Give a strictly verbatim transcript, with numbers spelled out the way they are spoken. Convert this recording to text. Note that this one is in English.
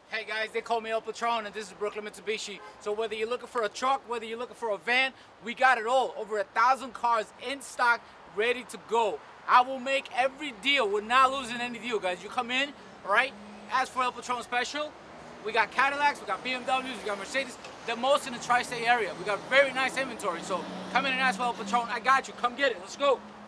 Hey guys, they call me El Patronn, and this is Brooklyn Mitsubishi. So whether you're looking for a truck, whether you're looking for a van, we got it all. Over a thousand cars in stock, ready to go. I will make every deal. We're not losing any deal, guys. You come in, all right? As for El Patronn Special, we got Cadillacs, we got B M Ws, we got Mercedes, the most in the tri-state area. We got very nice inventory. So come in and ask for El Patronn. I got you. Come get it. Let's go.